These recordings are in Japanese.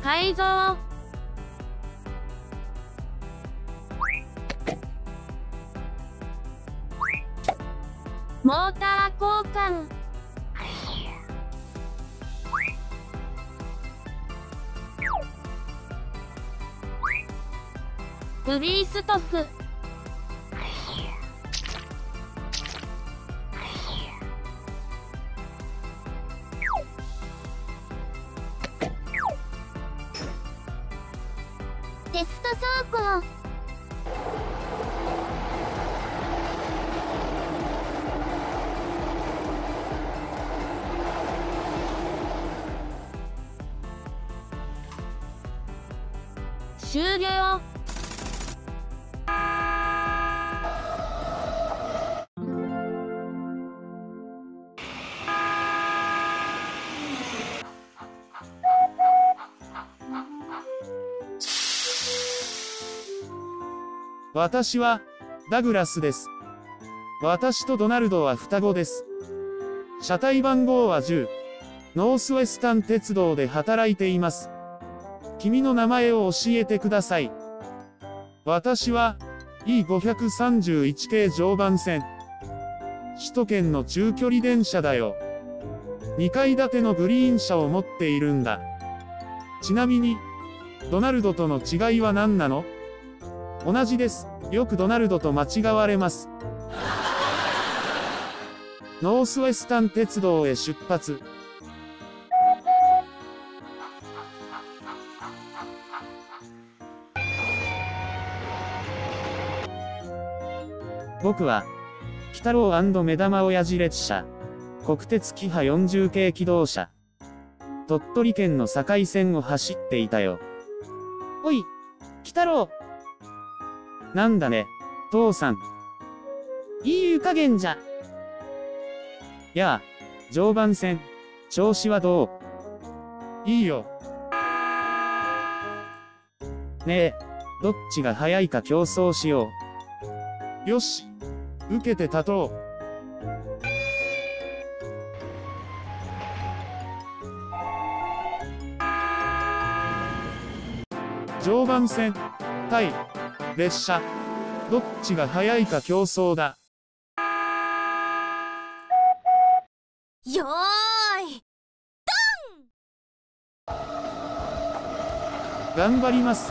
改造。モーター交換。フリーストッフ。テスト走行。終了。 私はダグラスです。私とドナルドは双子です。車体番号は10。ノースウェスタン鉄道で働いています。君の名前を教えてください。私は E531 系常磐線。首都圏の中距離電車だよ。2階建てのグリーン車を持っているんだ。ちなみに、ドナルドとの違いは何なの？同じです。よくドナルドと間違われます。ノースウェスタン鉄道へ出発。僕は、鬼太郎&目玉親父列車、国鉄キハ40系気動車、鳥取県の境線を走っていたよ。 おい、鬼太郎。 なんだね、父さん。 いい湯加減じゃ。 やあ、常磐線、調子はどう？いいよ。ねえ、どっちが速いか競争しよう。よし、受けて立とう。常磐線、対、列車、どっちが速いか競争だ。 よーい、 頑張ります。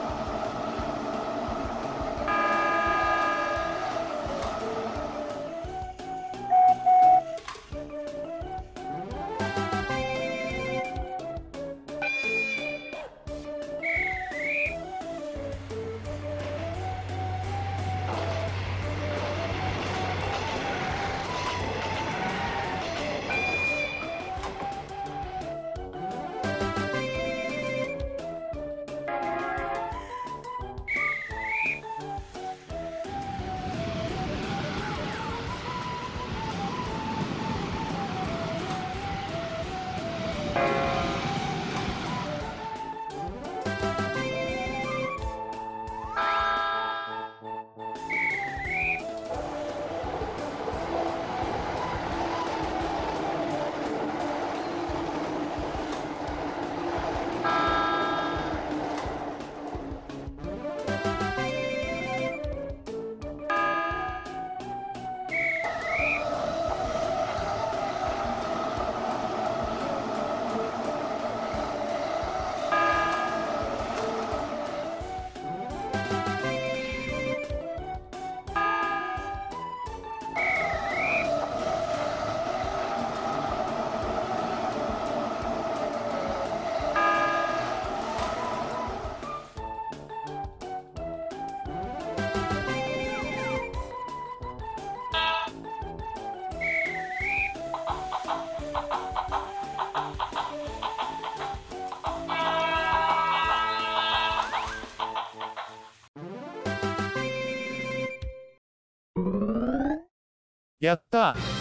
やったー。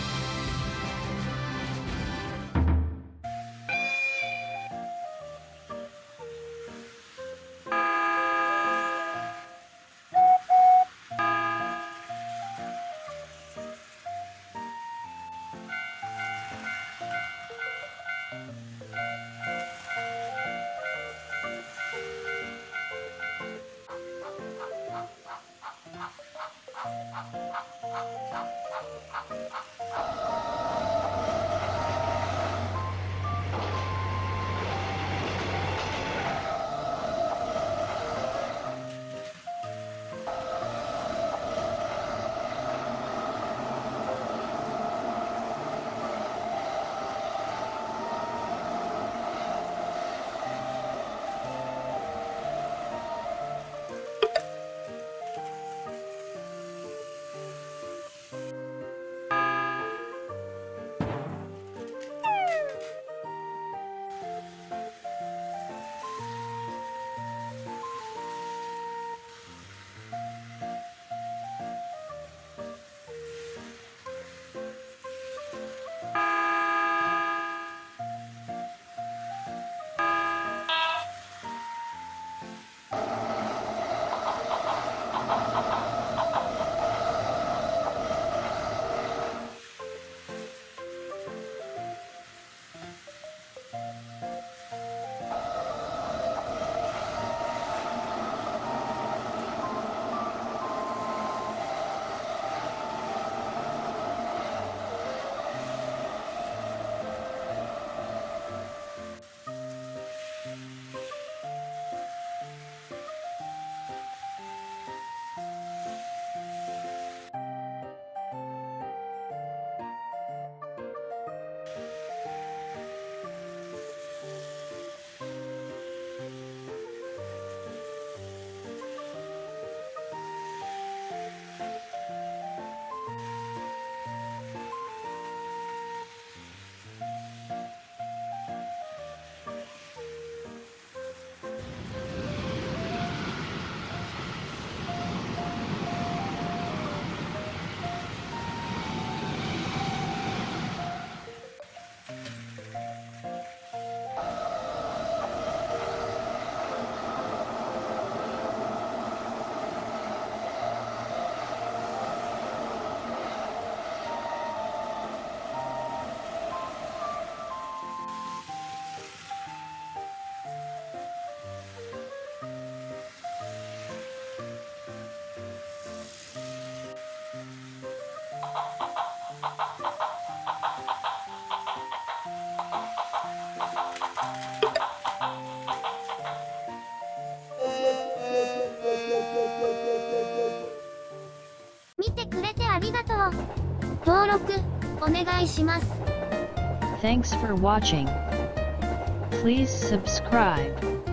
見てくれてありがとう。登録お願いします。 Thanks for watching. Please subscribe.